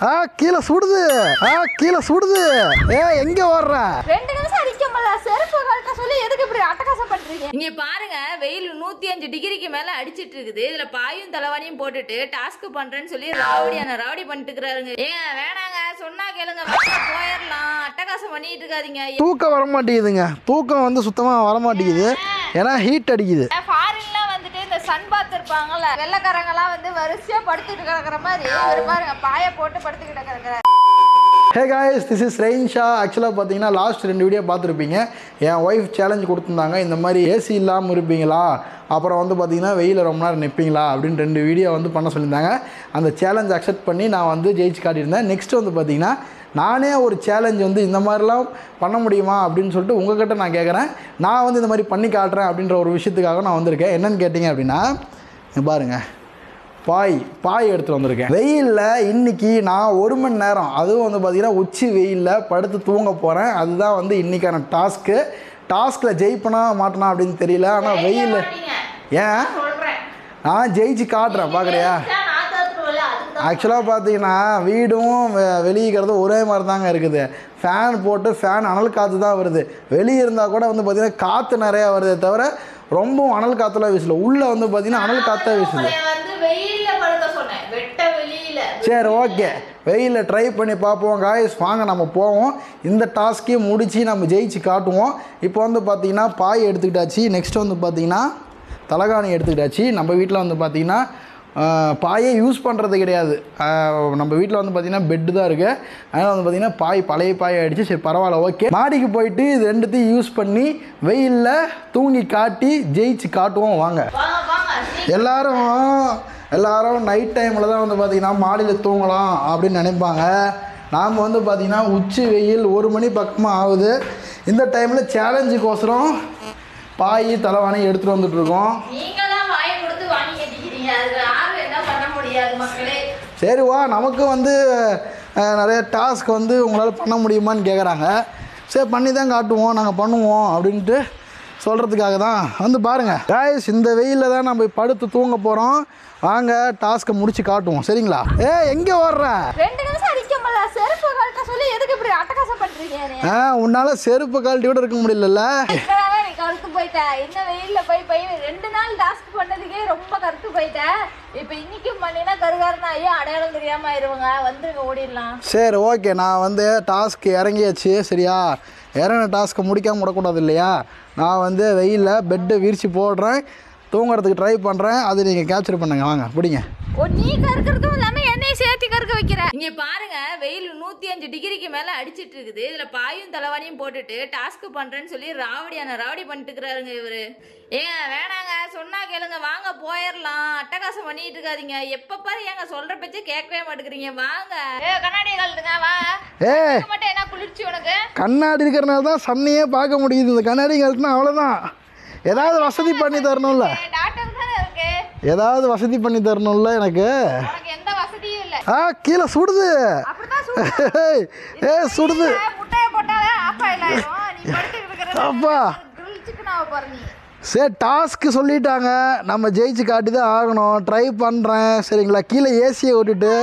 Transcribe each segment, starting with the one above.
கீழே சுடுது. கீழே சுடுது. எங்க ஓடுற? 2 நிமிஷம் அடிக்கும்ல. செருப்பு கழட்ட சொல்லி எதுக்கு இப்படி அட்டகாசம் பண்றீங்க? இங்க பாருங்க, வெயில் 105 டிகிரிக்கு மேல அடிச்சிட்டு இருக்குது. இதுல பாயும் தலைவாணியும் போட்டுட்டு டாஸ்க் பண்றேன்னு சொல்லி ராவடி பண்ணிட்டு இருக்காருங்க. வேணாங்க, சொன்னா கேளுங்க, வாங்க போயிடலாம். அட்டகாசம் பண்ணிட்டு இருக்காதீங்க. தூக்கம் வர மாட்டேங்குதுங்க. தூக்கம் வந்து சுத்தமா வர மாட்டேங்குது. ஏன்னா ஹீட் அடிக்குது. ஃபாரின்ல வந்துட்டு இந்த சன் பாத் இருப்பாங்கல்ல, வெள்ளைக்காரங்கலாம் வந்து வரிசையா படுத்துட்டு கிடக்குற மாதிரி இவர் பாருங்க பாய போட்டு படுத்துக்கிட்டு கிடக்குறாரு. ஹே காய்ஸ், திஸ் இஸ் ரெயின் ஷா. ஆக்சுவலாக பார்த்தீங்கன்னா லாஸ்ட் 2 வீடியோ பார்த்துருப்பீங்க. என் ஒய்ஃப் சேலஞ்ச் கொடுத்துருந்தாங்க, இந்த மாதிரி ஏசி இல்லாமல் இருப்பீங்களா, அப்புறம் வந்து பார்த்தீங்கன்னா வெயிலில் ரொம்ப நேரம் நிற்பீங்களா அப்படின்னு 2 வீடியோ வந்து பண்ண சொல்லியிருந்தாங்க. அந்த சேலஞ்ச் அக்செப்ட் பண்ணி நான் வந்து ஜெயிச்சு காட்டியிருந்தேன். நெக்ஸ்ட் வந்து பார்த்தீங்கன்னா நானே ஒரு சேலஞ்ச் வந்து இந்த மாதிரிலாம் பண்ண முடியுமா அப்படின்னு சொல்லிட்டு உங்கள்கிட்ட நான் கேட்குறேன். நான் வந்து இந்த மாதிரி பண்ணி காட்டுறேன் அப்படின்ற ஒரு விஷயத்துக்காக நான் வந்திருக்கேன். என்னென்னு கேட்டிங்க அப்படின்னா, பாருங்கள், பாய் எடுத்துகிட்டு வந்திருக்கேன். வெயிலில் இன்றைக்கி நான் 1 மணி நேரம், அதுவும் வந்து பார்த்திங்கன்னா உச்சி வெயிலில் படுத்து தூங்க போகிறேன். அதுதான் வந்து இன்றைக்கான டாஸ்கில் ஜெயிப்பனா மாட்டேனா அப்படின்னு தெரியல. ஆனால் வெயில் ஏன் நான் ஜெயிச்சு காட்டுறேன், பார்க்குறியா? ஆக்சுவலாக பார்த்தீங்கன்னா வீடும் வெளியிக்கிறது ஒரே மாதிரி தாங்க இருக்குது. ஃபேன் போட்டு அனல் காற்று தான் வருது. வெளியே இருந்தால் கூட வந்து பார்த்திங்கன்னா காற்று நிறையா வருதே தவிர ரொம்பவும் அனல் காற்றுலாம் வீசல. உள்ளே வந்து பார்த்திங்கன்னா அனல் காற்றா வீசுது. சரி, ஓகே, வெயிலில் ட்ரை பண்ணி பார்ப்போம் காய்ஸ். வாங்க நம்ம போவோம். இந்த டாஸ்க்கையும் முடித்து நம்ம ஜெயிச்சு காட்டுவோம். இப்போ வந்து பார்த்திங்கன்னா பாய் எடுத்துக்கிட்டாச்சு. நெக்ஸ்ட் வந்து பார்த்திங்கன்னா தலகாணி எடுத்துக்கிட்டாச்சு. நம்ம வீட்டில் வந்து பார்த்திங்கன்னா பாயே யூஸ் பண்ணுறது கிடையாது. நம்ம வீட்டில் வந்து பார்த்திங்கன்னா பெட்டு தான் இருக்குது. அதனால் வந்து பார்த்திங்கன்னா பழைய பாயை அடித்து சரி பரவாயில்ல, ஓகே. மாடிக்கு போயிட்டு இது 2த்தையும் யூஸ் பண்ணி வெயிலில் தூங்கி காட்டி ஜெயிச்சு காட்டுவோம். வாங்க. எல்லாரும் நைட் டைமில் தான் வந்து பார்த்திங்கன்னா மாடியில் தூங்கலாம் அப்படின்னு நினைப்பாங்க. நாம் வந்து பார்த்திங்கன்னா உச்சி வெயில் 1 மணி பக்கமாக ஆகுது. இந்த டைமில் சேலஞ்சுக்கோசரம் பாய் தலைவாணி எடுத்துகிட்டு வந்துட்டுருக்கோம். சரி வா, நமக்கு வந்து நிறைய டாஸ்க் வந்து உங்களால் பண்ண முடியுமான்னு கேட்குறாங்க. சரி, பண்ணி தான் காட்டுவோம், நாங்கள் பண்ணுவோம் அப்படின்ட்டு சொல்கிறதுக்காக தான் வந்து பாருங்கள் காய்ஸ். இந்த வெயிலில் தான் நம்ம படுத்து தூங்க போகிறோம். வாங்க டாஸ்க்கை முடிச்சு காட்டுவோம், சரிங்களா? எங்கே ஓடுற? 2 நிமிஷம் அடிக்கும்ல. செருப்பு கழட்ட சொல்லி எதுக்கு இப்படி அட்டகாசம் பண்றீங்க? உன்னால செருப்பு கழட்டி கூட இருக்க முடியல. கருத்து போயிட்டேன். இந்த வெயில்ல போய் 2 நாள் டாஸ்க் பண்ணதுக்கே ரொம்ப கருத்து போயிட்டேன். இப்போ இன்னைக்கும் பண்ணினா கருகாரனாயி அடையாளம் தெரியாம ஆயிடுவாங்க. வந்துருங்க, ஓடிடலாம். சரி, ஓகே. நான் வந்து டாஸ்க் இறங்கியாச்சு, சரியா? இறங்கின டாஸ்க்கை முடிக்காமல் விடக்கூடாது இல்லையா? நான் வந்து வெயிலில் பெட்டை விரிச்சு போடுறேன், தூங்குறதுக்கு ட்ரை பண்ணுறேன். அது நீங்கள் கேப்சர் பண்ணுங்க. வாங்க, பிடிங்க. நீ கருக்கிறதும் இல்லாமல் என்னையும் சேர்த்து கருக்க வைக்கிற. இங்கே பாருங்க, வெயில் 105 டிகிரிக்கு மேலே அடிச்சிட்டு இருக்குது. இதில் பாயும் தலைவாணியும் போட்டுட்டு டாஸ்க் பண்ணுறேன்னு சொல்லி ராவடி பண்ணிட்டு இருக்கிறாருங்க இவர். வேணாங்க, சொன்னா கேளுங்க, வாங்க போயிடலாம். அட்டகாசம் பண்ணிட்டு இருக்காதீங்க. எப்போ பாரு ஏங்க சொல்கிற பேச்சே கேட்கவே மாட்டேங்கிறீங்க. வாங்க, கண்ணாடி கழட்டுங்க. வா, மட்டும் என்ன குளிர்ச்சி உனக்கு? கண்ணாடி இருக்கிறனால தான் சன்னையே பார்க்க முடியுது. இந்த கண்ணாடி கழட்டினா அவ்வளோதான். ஏதாவது வசதி பண்ணி தரணும்ல. ஏதாவது வசதி பண்ணி தரணும்ல எனக்கு. எந்த வசதியும் இல்லை. கீழே சுடுது. சுடுது. அப்பா, சரி, டாஸ்க்கு சொல்லிட்டாங்க, நம்ம ஜெயிச்சு காட்டி தான் ஆகணும். ட்ரை பண்ணுறேன், சரிங்களா? கீழே ஏசியை விட்டுட்டு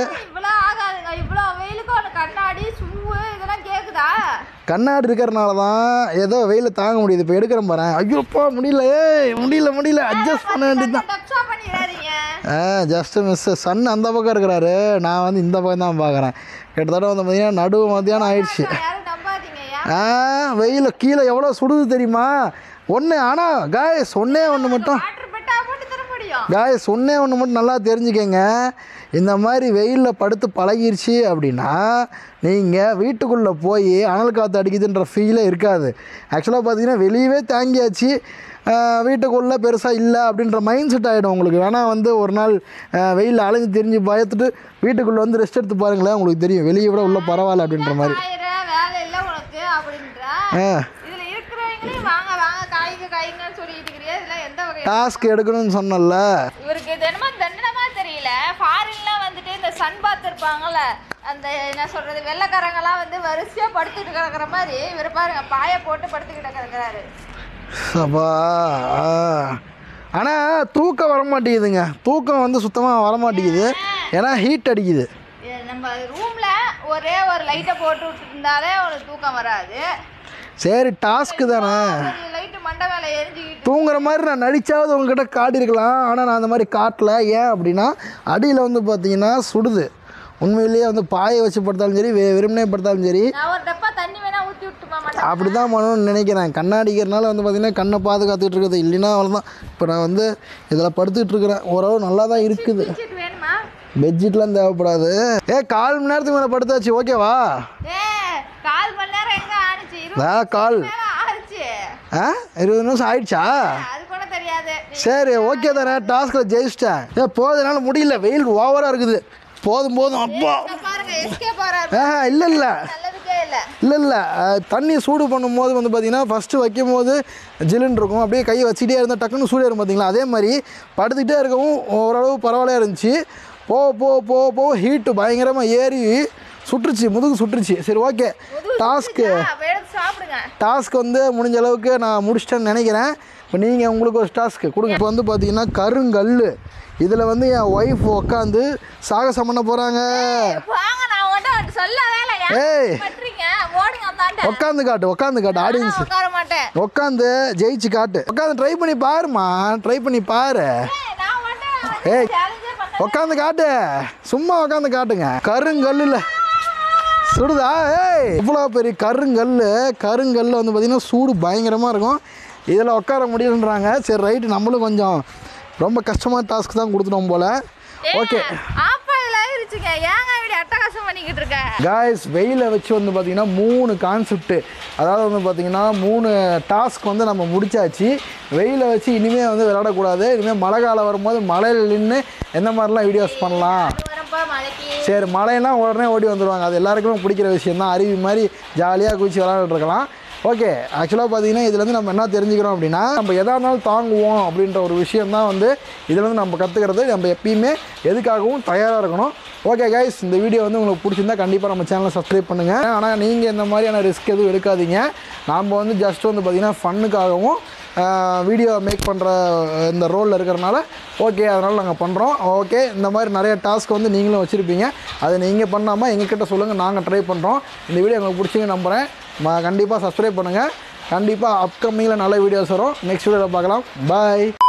கண்ணாடி இருக்கிறனால தான் ஏதோ வெயில தாங்க முடியுது. இப்போ எடுக்கிறேன் பாரு. ஐயோப்பா, முடியல அட்ஜஸ்ட் பண்ண வேண்டியது தான். Just miss. சன் அந்த பக்கம் இருக்கிறாரு, நான் வந்து இந்த பக்கம் தான் பார்க்குறேன். கிட்டத்தட்ட வந்து பார்த்தீங்கன்னா நடுவு மத்தியானம் ஆயிடுச்சு. வெயில் கீழே எவ்வளோ சுடுது தெரியுமா? ஆனால் காய்ஸ் ஒன்றே ஒன்று மட்டும் நல்லா தெரிஞ்சுக்கங்க. இந்த மாதிரி வெயிலில் படுத்து பழகிருச்சு அப்படின்னா நீங்கள் வீட்டுக்குள்ளே போய் அனல் காற்று அடிக்குதுன்ற ஃபீலே இருக்காது. ஆக்சுவலாக பார்த்தீங்கன்னா வெளியவே தாங்கியாச்சு, வீட்டுக்குள்ளே பெருசாக இல்லை அப்படின்ற மைண்ட் செட் ஆகிடும் உங்களுக்கு. வேணால் வந்து ஒரு நாள் வெயிலில் அலைஞ்சு தெரிஞ்சு பயத்துட்டு வீட்டுக்குள்ளே வந்து ரெஸ்ட் எடுத்து பாருங்களேன், உங்களுக்கு தெரியும் வெளியே விட உள்ள பரவாயில்ல அப்படின்ற மாதிரி. டாஸ்க் எடுக்கணும்னு சொன்னல, இவருக்கு தண்டனமா தெரியல. ஃபாரின்ல வந்துட்டு இந்த சன் பாத் இருப்பாங்கல்ல, அந்த என்ன சொல்றது, வெள்ளைக்காரங்கலாம் வந்து வரிசையா படுத்துட்டு கிடக்குற மாதிரி இவர் பாருங்க பாய போட்டு படுத்துக்கிட்டு கிடக்குறாரு. ஆனால் தூக்கம் வர மாட்டேங்குதுங்க. தூக்கம் வந்து சுத்தமாக வர மாட்டேங்குது, ஏன்னா ஹீட் அடிக்குது. நம்ம ரூம்ல ஒரே ஒரு லைட்டை போட்டு விட்டுருந்தாலே உனக்கு தூக்கம் வராது. சரி டாஸ்க்கு தானே, லைட்டு மண்டை மேலே எரிஞ்சுக்கிட்டு தூங்குற மாதிரி நான் நடிச்சாவது உங்ககிட்ட காட்டியிருக்கலாம். ஆனால் நான் அந்த மாதிரி காட்டல. ஏன் அப்படின்னா அடியில் வந்து பார்த்தீங்கன்னா சுடுது. உண்மையிலேயே வந்து பாயை வச்சு படுத்தாலும் சரி வெறுமனே படுத்தாலும் சரி நான் ஒரு டப்பா தண்ணி வேணா ஊற்றி விட்டுமா மாட்டேன். அப்படி தான் பண்ணணும்னு நினைக்கிறேன். கண்ணாடிக்கிறனால வந்து பார்த்திங்கன்னா கண்ணை பாதுகாத்துட்டு இருக்குது. இல்லைன்னா அவ்வளோதான். இப்போ நான் வந்து இதில் படுத்துக்கிட்டு இருக்கிறேன். ஓரளவு நல்லா தான் இருக்குது. வேணுமா? பெட்ஷீட்லாம் தேவைப்படாது. 1/4 மணி நேரத்துக்கு மேலே படுத்தாச்சு. ஓகேவா? 1/4 மணி நேரம் எங்க ஆனிச்சு? 1/4 ஆனிச்சு. 20 நிமிஷம் ஆயிடுச்சா? அது கூட தெரியாது. சரி ஓகே தானே, டாஸ்கில் ஜெயிச்சிட்டேன். போதுனால முடியல, வெயில் ஓவராக இருக்குது. போதும் அப்பா. பாருங்க எஸ்கேப் ஆறாரு. இல்லை நல்லதுக்கே இல்லை தண்ணி சூடு பண்ணும்போது வந்து பார்த்திங்கன்னா ஃபஸ்ட்டு வைக்கும் போது ஜில்லுன்னு இருக்கும். அப்படியே கையை வச்சுட்டே இருந்தால் டக்குன்னு சூடு ஏறும் பார்த்தீங்களா? அதே மாதிரி படுத்துக்கிட்டே இருக்கவும் ஓரளவு பரவாயில்லையா இருந்துச்சு. போ ஹீட்டு பயங்கரமாக ஏறி சுட்டுருச்சு, முதுகு சுட்டுருச்சு. சரி ஓகே, டாஸ்க் வந்து முடிஞ்ச அளவுக்கு நான் முடிச்சிட்டேன்னு நினைக்கிறேன். இப்போ நீங்கள் உங்களுக்கு ஒரு டாஸ்க்கு கொடுங்க. இப்போ வந்து பார்த்தீங்கன்னா கருங்கல், இதில் வந்து என் ஒய்ஃப் உட்காந்து சாகசம் பண்ண போகிறாங்க. ஏய் உட்காந்து காட்டு ஆடியன்ஸ், உட்காந்து ஜெயிச்சு காட்டு. உட்காந்து ட்ரை பண்ணி பாருமா, ட்ரை பண்ணி பாரு. ஏய் உட்காந்து காட்டு, சும்மா உட்காந்து காட்டுங்க. கருங்கல்லில் சுடுதா? ஏய் இவ்வளோ பெரிய கருங்கல் வந்து பார்த்திங்கன்னா சூடு பயங்கரமாக இருக்கும். இதில் உட்கார முடியலன்றாங்க. சரி ரைட்டு, நம்மளும் கொஞ்சம் ரொம்ப கஷ்டமான டாஸ்க் தான் கொடுத்துட்டோம் போல். ஓகே காய்ஸ், வெயிலை வச்சு வந்து பார்த்திங்கன்னா 3 கான்செப்ட்டு, அதாவது வந்து பார்த்திங்கன்னா 3 டாஸ்க் வந்து நம்ம முடிச்சாச்சு. வெயிலை வச்சு இனிமேல் வந்து விளையாடக்கூடாது. இனிமேல் மழை காலம் வரும்போது மழையில் நின்று எந்த மாதிரிலாம் வீடியோஸ் பண்ணலாம். சரி மழைன்னா உடனே ஓடி வந்துடுவாங்க. அது எல்லாருக்குமே பிடிக்கிற விஷயம் தான். அருவி மாதிரி ஜாலியாக குதிச்சு விளையாண்டுருக்கலாம். ஓகே, ஆக்சுவலாக பார்த்தீங்கன்னா இதுலேருந்து நம்ம என்ன தெரிஞ்சுக்கிறோம் அப்படின்னா, நம்ம எதாக இருந்தாலும் தாங்குவோம் அப்படின்ற ஒரு விஷயம் தான் வந்து இதுலேருந்து நம்ம கற்றுக்கிறது. நம்ம எப்பயுமே எதுக்காகவும் தயாராக இருக்கணும். ஓகே கைஸ், இந்த வீடியோ வந்து உங்களுக்கு பிடிச்சிருந்தா கண்டிப்பாக நம்ம சேனலை சப்ஸ்கிரைப் பண்ணுங்கள். ஆனால் நீங்கள் இந்த மாதிரியான ரிஸ்க் எதுவும் எடுக்காதீங்க. நாம் வந்து ஜஸ்ட் வந்து பார்த்திங்கன்னா ஃபன்னுக்காகவும் வீடியோ மேக் பண்ணுற இந்த ரோலில் இருக்கிறனால ஓகே, அதனால் நாங்கள் பண்ணுறோம். ஓகே, இந்த மாதிரி நிறைய டாஸ்க் வந்து நீங்களும் வச்சுருப்பீங்க. அதை நீங்கள் பண்ணாமல் எங்ககிட்ட சொல்லுங்கள், நாங்கள் ட்ரை பண்ணுறோம். இந்த வீடியோ உங்களுக்கு பிடிச்சிங்க நம்புகிறேன். கண்டிப்பாக சப்ஸ்கிரைப் பண்ணுங்கள். கண்டிப்பாக அப்கமிங்கில் நல்ல வீடியோஸ் வரும். நெக்ஸ்ட் வீடியோவில் பார்க்கலாம். பாய்.